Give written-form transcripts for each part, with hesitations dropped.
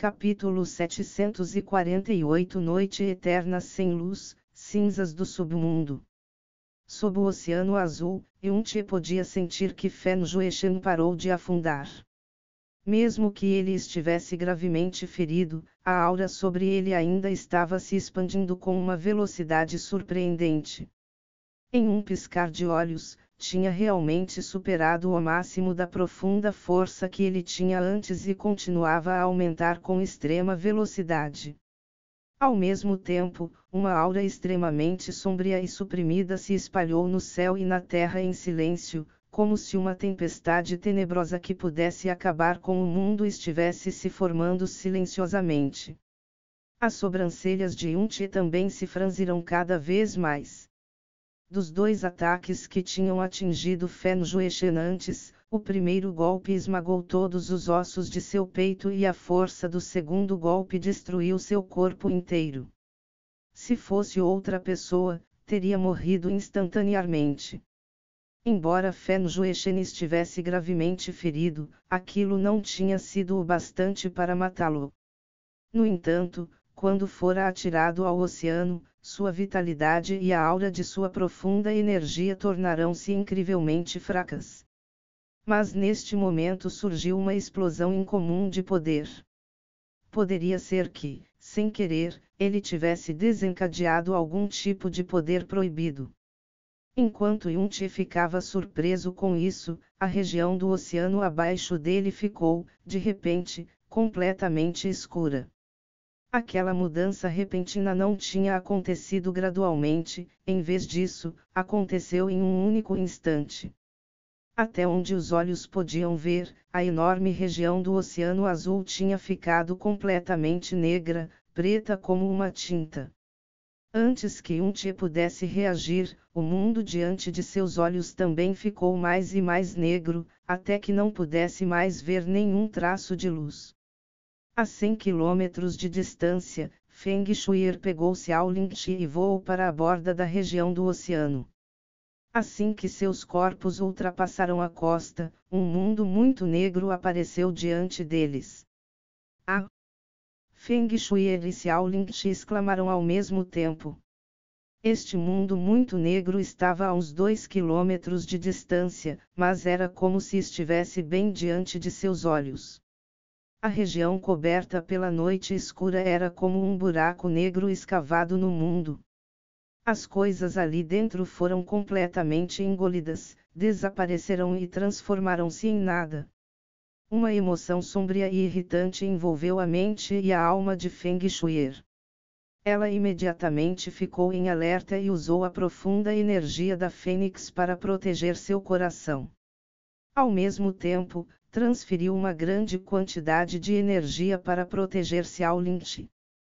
Capítulo 748 Noite eterna sem luz, cinzas do submundo. Sob o oceano azul, Yuntche podia sentir que Fenjuechen parou de afundar. Mesmo que ele estivesse gravemente ferido, a aura sobre ele ainda estava se expandindo com uma velocidade surpreendente. Em um piscar de olhos, tinha realmente superado o máximo da profunda força que ele tinha antes e continuava a aumentar com extrema velocidade. Ao mesmo tempo, uma aura extremamente sombria e suprimida se espalhou no céu e na terra em silêncio, como se uma tempestade tenebrosa que pudesse acabar com o mundo estivesse se formando silenciosamente. As sobrancelhas de Yuntche também se franziram cada vez mais. Dos dois ataques que tinham atingido Fenjuechen antes, o primeiro golpe esmagou todos os ossos de seu peito e a força do segundo golpe destruiu seu corpo inteiro. Se fosse outra pessoa, teria morrido instantaneamente. Embora Fenjuechen estivesse gravemente ferido, aquilo não tinha sido o bastante para matá-lo. No entanto, quando fora atirado ao oceano, sua vitalidade e a aura de sua profunda energia tornarão-se incrivelmente fracas. Mas neste momento surgiu uma explosão incomum de poder. Poderia ser que, sem querer, ele tivesse desencadeado algum tipo de poder proibido. Enquanto Yuntche ficava surpreso com isso, a região do oceano abaixo dele ficou, de repente, completamente escura. Aquela mudança repentina não tinha acontecido gradualmente, em vez disso, aconteceu em um único instante. Até onde os olhos podiam ver, a enorme região do oceano azul tinha ficado completamente negra, preta como uma tinta. Antes que Yuntche pudesse reagir, o mundo diante de seus olhos também ficou mais e mais negro, até que não pudesse mais ver nenhum traço de luz. A 100 quilômetros de distância, Feng Shuier pegou Xiao Lingchi e voou para a borda da região do oceano. Assim que seus corpos ultrapassaram a costa, um mundo muito negro apareceu diante deles. Ah! Feng Shuier e Xiao Lingchi exclamaram ao mesmo tempo. Este mundo muito negro estava a uns 2 quilômetros de distância, mas era como se estivesse bem diante de seus olhos. A região coberta pela noite escura era como um buraco negro escavado no mundo. As coisas ali dentro foram completamente engolidas, desapareceram e transformaram-se em nada. Uma emoção sombria e irritante envolveu a mente e a alma de Feng Shuier. Ela imediatamente ficou em alerta e usou a profunda energia da Fênix para proteger seu coração. Ao mesmo tempo, transferiu uma grande quantidade de energia para proteger Xiao Lingchi.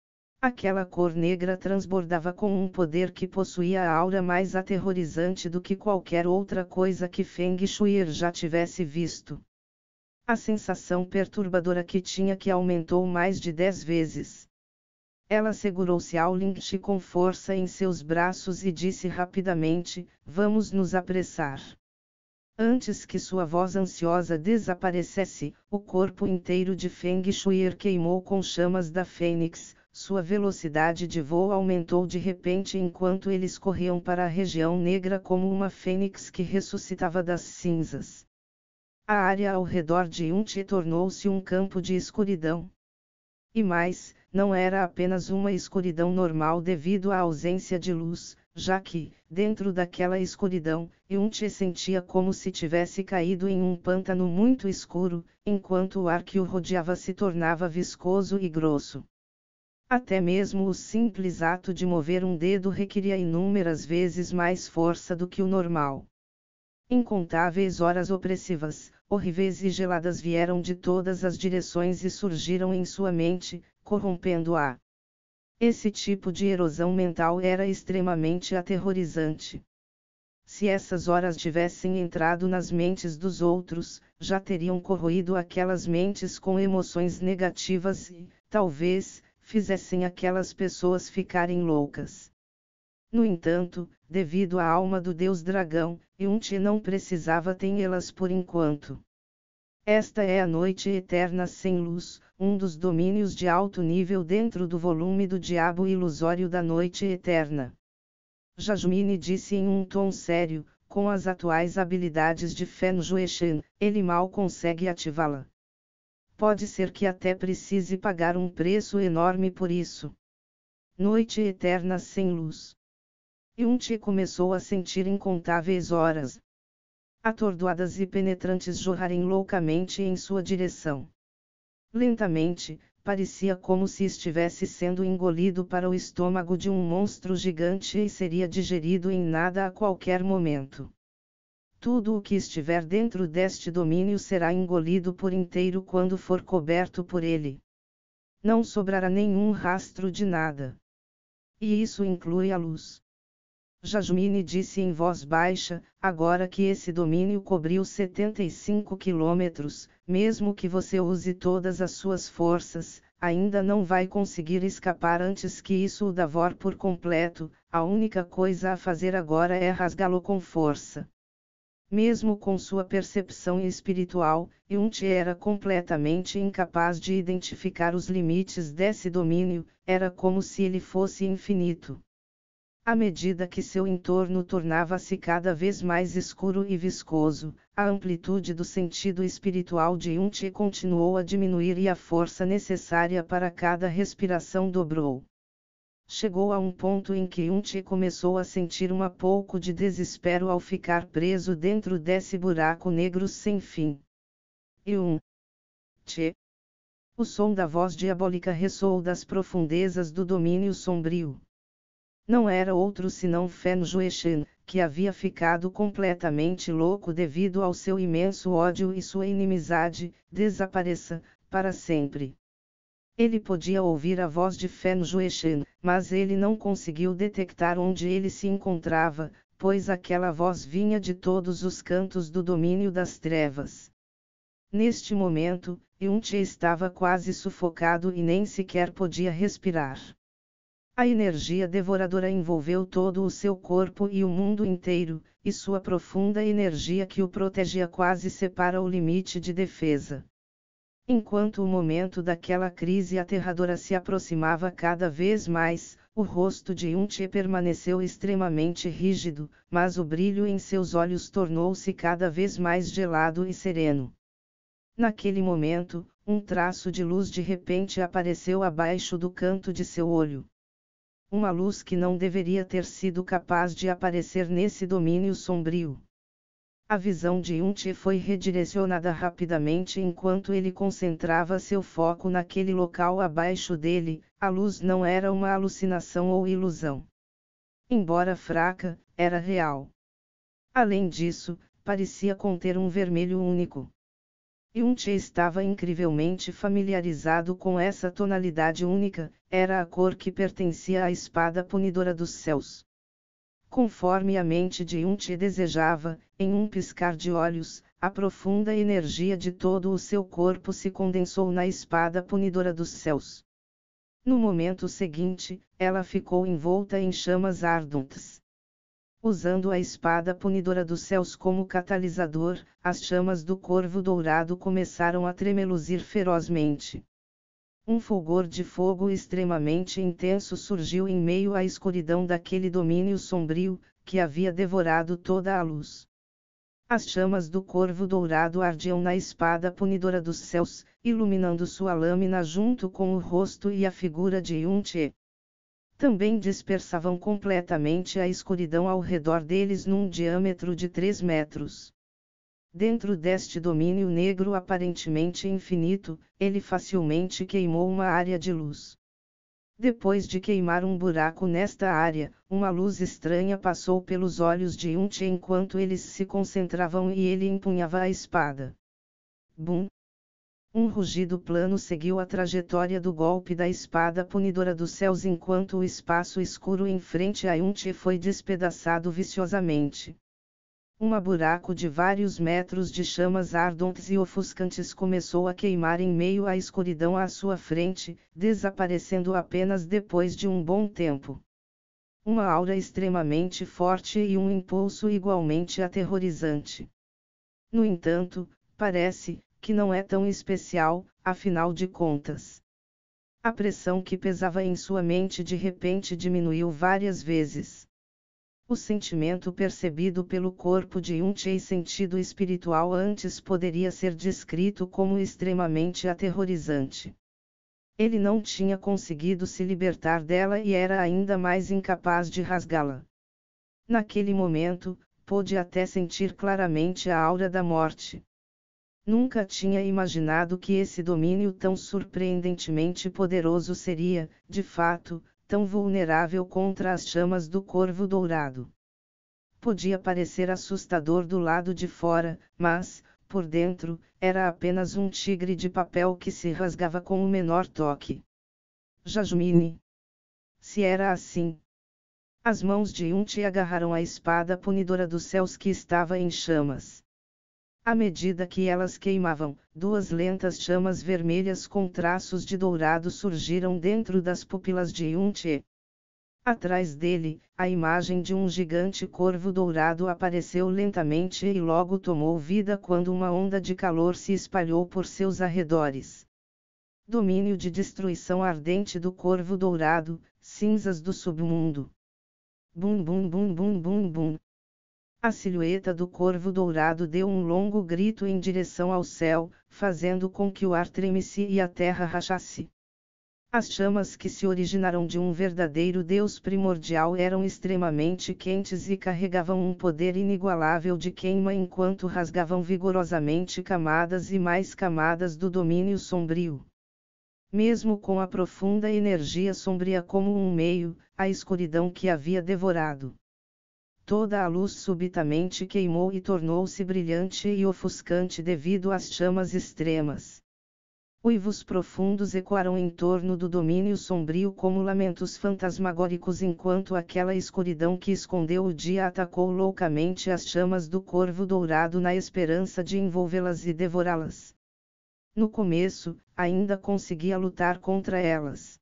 Aquela cor negra transbordava com um poder que possuía a aura mais aterrorizante do que qualquer outra coisa que Feng Shuier já tivesse visto. A sensação perturbadora que tinha que aumentou mais de 10 vezes. Ela segurou Xiao Lingchi com força em seus braços e disse rapidamente: "Vamos nos apressar." Antes que sua voz ansiosa desaparecesse, o corpo inteiro de Feng Shuier queimou com chamas da Fênix, sua velocidade de voo aumentou de repente enquanto eles corriam para a região negra como uma fênix que ressuscitava das cinzas. A área ao redor de Yuntche tornou-se um campo de escuridão. E mais, não era apenas uma escuridão normal devido à ausência de luz, já que, dentro daquela escuridão, Yuntche sentia como se tivesse caído em um pântano muito escuro, enquanto o ar que o rodeava se tornava viscoso e grosso. Até mesmo o simples ato de mover um dedo requeria inúmeras vezes mais força do que o normal. Incontáveis horas opressivas, horríveis e geladas vieram de todas as direções e surgiram em sua mente, corrompendo-a. Esse tipo de erosão mental era extremamente aterrorizante. Se essas horas tivessem entrado nas mentes dos outros, já teriam corroído aquelas mentes com emoções negativas e, talvez, fizessem aquelas pessoas ficarem loucas. No entanto, devido à alma do deus dragão, Yuntche não precisava tê-las por enquanto. Esta é a noite eterna sem luz, um dos domínios de alto nível dentro do volume do diabo ilusório da noite eterna. Jasmine disse em um tom sério, com as atuais habilidades de Fen Jueshan, ele mal consegue ativá-la. Pode ser que até precise pagar um preço enorme por isso. Noite eterna sem luz. Yun-Che começou a sentir incontáveis horas atordoadas e penetrantes jorrarem loucamente em sua direção. Lentamente, parecia como se estivesse sendo engolido para o estômago de um monstro gigante e seria digerido em nada a qualquer momento. Tudo o que estiver dentro deste domínio será engolido por inteiro quando for coberto por ele. Não sobrará nenhum rastro de nada. E isso inclui a luz. Jasmine disse em voz baixa, agora que esse domínio cobriu 75 quilômetros, mesmo que você use todas as suas forças, ainda não vai conseguir escapar antes que isso o devore por completo, a única coisa a fazer agora é rasgá-lo com força. Mesmo com sua percepção espiritual, Yun-Che era completamente incapaz de identificar os limites desse domínio, era como se ele fosse infinito. À medida que seu entorno tornava-se cada vez mais escuro e viscoso, a amplitude do sentido espiritual de Yun-Che continuou a diminuir e a força necessária para cada respiração dobrou. Chegou a um ponto em que Yun-Che começou a sentir um pouco de desespero ao ficar preso dentro desse buraco negro sem fim. Yun-Che. O som da voz diabólica ressoou das profundezas do domínio sombrio. Não era outro senão Fen Jueshan, que havia ficado completamente louco devido ao seu imenso ódio e sua inimizade, desapareça, para sempre. Ele podia ouvir a voz de Fen Jueshan, mas ele não conseguiu detectar onde ele se encontrava, pois aquela voz vinha de todos os cantos do domínio das trevas. Neste momento, Yun-Che estava quase sufocado e nem sequer podia respirar. A energia devoradora envolveu todo o seu corpo e o mundo inteiro, e sua profunda energia que o protegia quase separa o limite de defesa. Enquanto o momento daquela crise aterradora se aproximava cada vez mais, o rosto de Yun-Che permaneceu extremamente rígido, mas o brilho em seus olhos tornou-se cada vez mais gelado e sereno. Naquele momento, um traço de luz de repente apareceu abaixo do canto de seu olho. Uma luz que não deveria ter sido capaz de aparecer nesse domínio sombrio. A visão de Yun-Che foi redirecionada rapidamente enquanto ele concentrava seu foco naquele local abaixo dele, a luz não era uma alucinação ou ilusão. Embora fraca, era real. Além disso, parecia conter um vermelho único. Yun-Che estava incrivelmente familiarizado com essa tonalidade única, era a cor que pertencia à espada punidora dos céus. Conforme a mente de Yun-Che desejava, em um piscar de olhos, a profunda energia de todo o seu corpo se condensou na espada punidora dos céus. No momento seguinte, ela ficou envolta em chamas ardentes. Usando a espada punidora dos céus como catalisador, as chamas do corvo dourado começaram a tremeluzir ferozmente. Um fulgor de fogo extremamente intenso surgiu em meio à escuridão daquele domínio sombrio, que havia devorado toda a luz. As chamas do corvo dourado ardiam na espada punidora dos céus, iluminando sua lâmina junto com o rosto e a figura de Yun-Che. Também dispersavam completamente a escuridão ao redor deles num diâmetro de 3 metros. Dentro deste domínio negro aparentemente infinito, ele facilmente queimou uma área de luz. Depois de queimar um buraco nesta área, uma luz estranha passou pelos olhos de Yun-Che enquanto eles se concentravam e ele empunhava a espada. Bum! Um rugido plano seguiu a trajetória do golpe da espada punidora dos céus enquanto o espaço escuro em frente a Yun-Che foi despedaçado viciosamente. Um buraco de vários metros de chamas ardentes e ofuscantes começou a queimar em meio à escuridão à sua frente, desaparecendo apenas depois de um bom tempo. Uma aura extremamente forte e um impulso igualmente aterrorizante. No entanto, parece que não é tão especial, afinal de contas. A pressão que pesava em sua mente de repente diminuiu várias vezes. O sentimento percebido pelo corpo de Yun-Che, sentido espiritual, antes poderia ser descrito como extremamente aterrorizante. Ele não tinha conseguido se libertar dela e era ainda mais incapaz de rasgá-la. Naquele momento, pôde até sentir claramente a aura da morte. Nunca tinha imaginado que esse domínio tão surpreendentemente poderoso seria, de fato, tão vulnerável contra as chamas do corvo dourado. Podia parecer assustador do lado de fora, mas, por dentro, era apenas um tigre de papel que se rasgava com o menor toque. Jasmine. Se era assim. As mãos de Yun-Che agarraram a espada punidora dos céus que estava em chamas. À medida que elas queimavam, duas lentas chamas vermelhas com traços de dourado surgiram dentro das pupilas de Yun-Che. Atrás dele, a imagem de um gigante corvo dourado apareceu lentamente e logo tomou vida quando uma onda de calor se espalhou por seus arredores. Domínio de destruição ardente do corvo dourado, cinzas do submundo. Bum bum bum bum bum bum. A silhueta do corvo dourado deu um longo grito em direção ao céu, fazendo com que o ar tremesse e a terra rachasse. As chamas que se originaram de um verdadeiro Deus primordial eram extremamente quentes e carregavam um poder inigualável de queima enquanto rasgavam vigorosamente camadas e mais camadas do domínio sombrio. Mesmo com a profunda energia sombria como um meio, a escuridão que havia devorado. Toda a luz subitamente queimou e tornou-se brilhante e ofuscante devido às chamas extremas. Uivos profundos ecoaram em torno do domínio sombrio como lamentos fantasmagóricos enquanto aquela escuridão que escondeu o dia atacou loucamente as chamas do corvo dourado na esperança de envolvê-las e devorá-las. No começo, ainda conseguia lutar contra elas.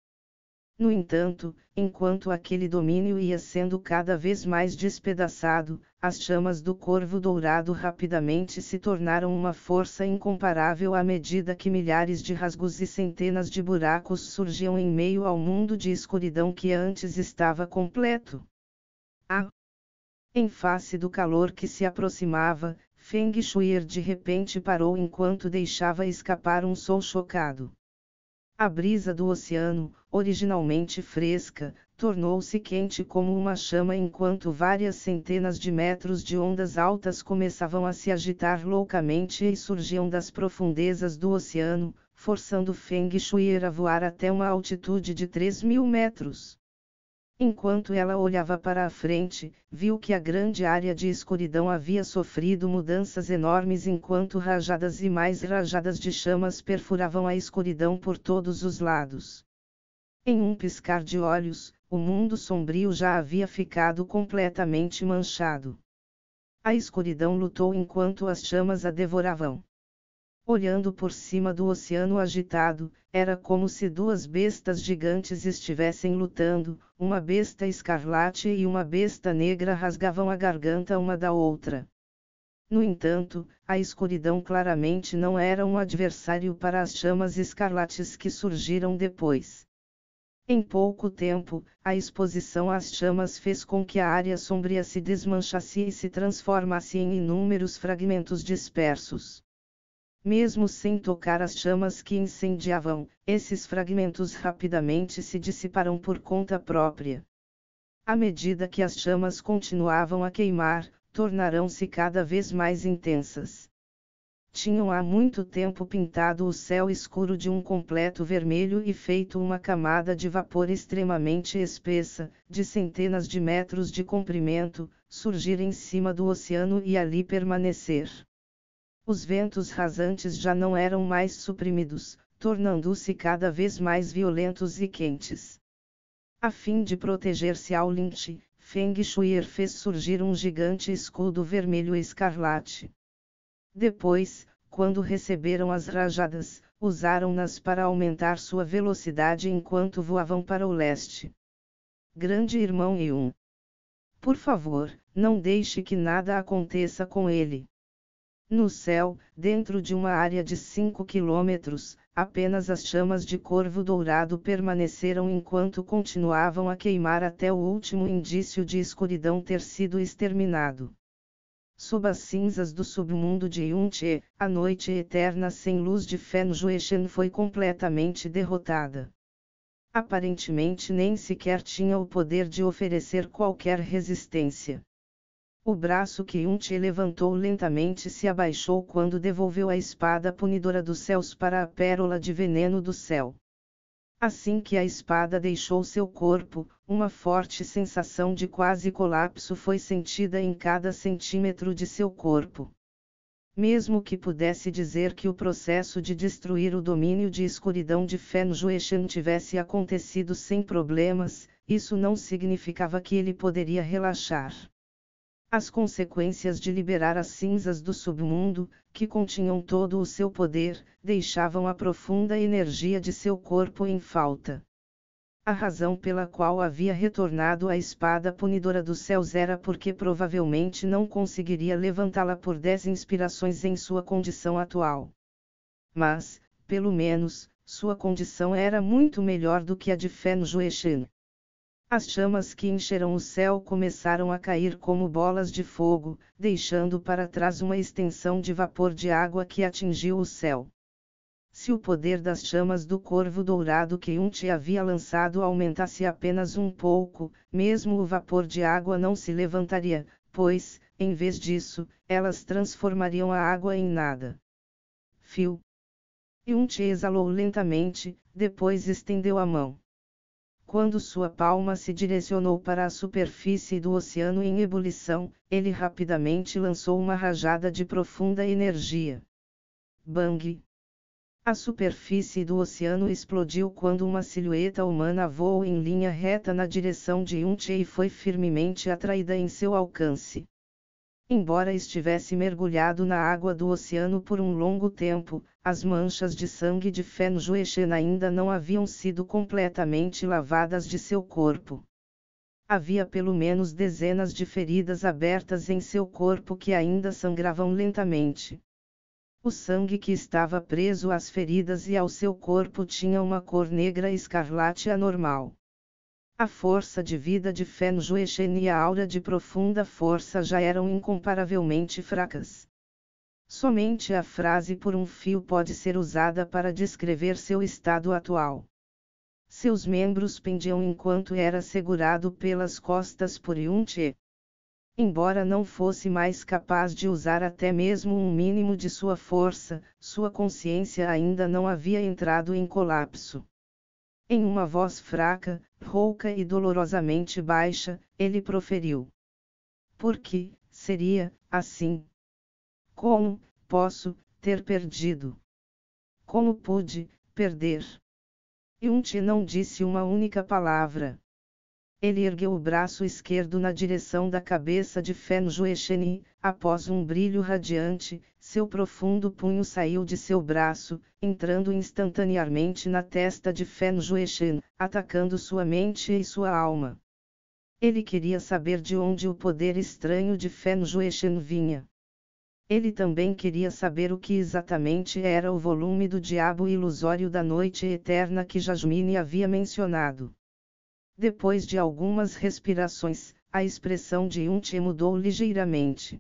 No entanto, enquanto aquele domínio ia sendo cada vez mais despedaçado, as chamas do corvo dourado rapidamente se tornaram uma força incomparável à medida que milhares de rasgos e centenas de buracos surgiam em meio ao mundo de escuridão que antes estava completo. Em face do calor que se aproximava, Feng Shuier de repente parou enquanto deixava escapar um som chocado. A brisa do oceano, originalmente fresca, tornou-se quente como uma chama enquanto várias centenas de metros de ondas altas começavam a se agitar loucamente e surgiam das profundezas do oceano, forçando Feng Shuier a voar até uma altitude de 3.000 metros. Enquanto ela olhava para a frente, viu que a grande área de escuridão havia sofrido mudanças enormes enquanto rajadas e mais rajadas de chamas perfuravam a escuridão por todos os lados. Em um piscar de olhos, o mundo sombrio já havia ficado completamente manchado. A escuridão lutou enquanto as chamas a devoravam. Olhando por cima do oceano agitado, era como se duas bestas gigantes estivessem lutando, uma besta escarlate e uma besta negra rasgavam a garganta uma da outra. No entanto, a escuridão claramente não era um adversário para as chamas escarlates que surgiram depois. Em pouco tempo, a exposição às chamas fez com que a área sombria se desmanchasse e se transformasse em inúmeros fragmentos dispersos. Mesmo sem tocar as chamas que incendiavam, esses fragmentos rapidamente se dissiparam por conta própria. À medida que as chamas continuavam a queimar, tornarão-se cada vez mais intensas. Tinham há muito tempo pintado o céu escuro de um completo vermelho e feito uma camada de vapor extremamente espessa, de centenas de metros de comprimento, surgir em cima do oceano e ali permanecer. Os ventos rasantes já não eram mais suprimidos, tornando-se cada vez mais violentos e quentes. A fim de proteger-se ao linche, Feng Shuier fez surgir um gigante escudo vermelho escarlate. Depois, quando receberam as rajadas, usaram-nas para aumentar sua velocidade enquanto voavam para o leste. Grande irmão Yun. Por favor, não deixe que nada aconteça com ele. No céu, dentro de uma área de 5 quilômetros, apenas as chamas de corvo dourado permaneceram enquanto continuavam a queimar até o último indício de escuridão ter sido exterminado. Sob as cinzas do submundo de Yun-Che, a noite eterna sem luz de Fen Jueshen foi completamente derrotada. Aparentemente nem sequer tinha o poder de oferecer qualquer resistência. O braço que Yun-Che levantou lentamente se abaixou quando devolveu a espada punidora dos céus para a pérola de veneno do céu. Assim que a espada deixou seu corpo, uma forte sensação de quase colapso foi sentida em cada centímetro de seu corpo. Mesmo que pudesse dizer que o processo de destruir o domínio de escuridão de Fen Jueshen tivesse acontecido sem problemas, isso não significava que ele poderia relaxar. As consequências de liberar as cinzas do submundo, que continham todo o seu poder, deixavam a profunda energia de seu corpo em falta. A razão pela qual havia retornado a espada punidora dos céus era porque provavelmente não conseguiria levantá-la por 10 inspirações em sua condição atual. Mas, pelo menos, sua condição era muito melhor do que a de Fen Jueshen. As chamas que encheram o céu começaram a cair como bolas de fogo, deixando para trás uma extensão de vapor de água que atingiu o céu. Se o poder das chamas do corvo dourado que Yun-Che havia lançado aumentasse apenas um pouco, mesmo o vapor de água não se levantaria, pois, em vez disso, elas transformariam a água em nada. Fio. Yun-Che exalou lentamente, depois estendeu a mão. Quando sua palma se direcionou para a superfície do oceano em ebulição, ele rapidamente lançou uma rajada de profunda energia. Bang! A superfície do oceano explodiu quando uma silhueta humana voou em linha reta na direção de Yun-Che e foi firmemente atraída em seu alcance. Embora estivesse mergulhado na água do oceano por um longo tempo, as manchas de sangue de Fen Jueshen ainda não haviam sido completamente lavadas de seu corpo. Havia pelo menos dezenas de feridas abertas em seu corpo que ainda sangravam lentamente. O sangue que estava preso às feridas e ao seu corpo tinha uma cor negra escarlate anormal. A força de vida de Fen Jueshen e a aura de profunda força já eram incomparavelmente fracas. Somente a frase por um fio pode ser usada para descrever seu estado atual. Seus membros pendiam enquanto era segurado pelas costas por Yun-Che. Embora não fosse mais capaz de usar até mesmo um mínimo de sua força, sua consciência ainda não havia entrado em colapso. Em uma voz fraca, rouca e dolorosamente baixa, ele proferiu: "Por que seria assim? Como posso ter perdido? Como pude perder?" Yun-Che não disse uma única palavra. Ele ergueu o braço esquerdo na direção da cabeça de Fen Jueshen e, após um brilho radiante, seu profundo punho saiu de seu braço, entrando instantaneamente na testa de Fen Jueshen, atacando sua mente e sua alma. Ele queria saber de onde o poder estranho de Fen Jueshen vinha. Ele também queria saber o que exatamente era o volume do diabo ilusório da noite eterna que Jasmine havia mencionado. Depois de algumas respirações, a expressão de Yun-Che mudou ligeiramente.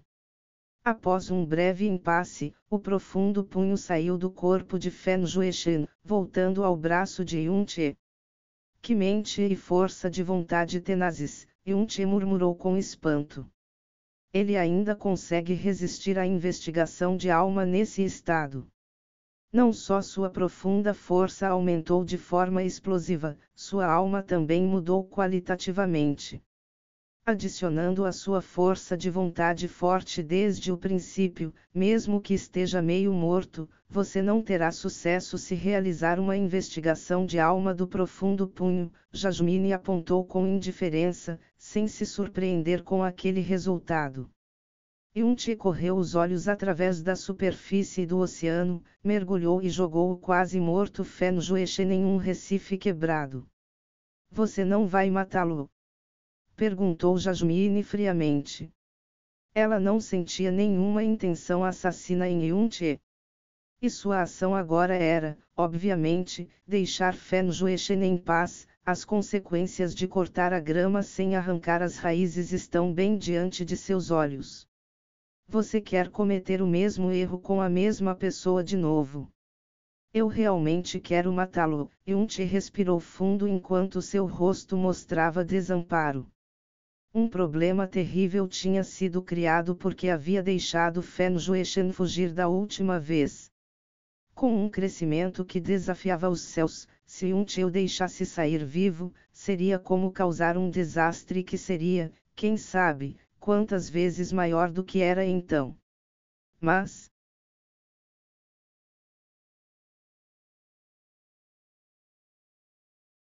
Após um breve impasse, o profundo punho saiu do corpo de Fen Jueshen, voltando ao braço de Yun-Che. "Que mente e força de vontade tenazes", Yun-Che murmurou com espanto. Ele ainda consegue resistir à investigação de alma nesse estado. Não só sua profunda força aumentou de forma explosiva, sua alma também mudou qualitativamente. Adicionando a sua força de vontade forte desde o princípio, mesmo que esteja meio morto, você não terá sucesso se realizar uma investigação de alma do profundo punho, Jasmine apontou com indiferença, sem se surpreender com aquele resultado. Yun-Che correu os olhos através da superfície do oceano, mergulhou e jogou o quase morto Fen Jueshen em um recife quebrado. "Você não vai matá-lo?" perguntou Jasmine friamente. Ela não sentia nenhuma intenção assassina em Yun-che. E sua ação agora era, obviamente, deixar Fen Joechen em paz. As consequências de cortar a grama sem arrancar as raízes estão bem diante de seus olhos. Você quer cometer o mesmo erro com a mesma pessoa de novo. Eu realmente quero matá-lo. Yun-che respirou fundo enquanto seu rosto mostrava desamparo. Um problema terrível tinha sido criado porque havia deixado Fen Joechen fugir da última vez. Com um crescimento que desafiava os céus, se Yun-che o deixasse sair vivo, seria como causar um desastre que seria, quem sabe, quantas vezes maior do que era então. Mas,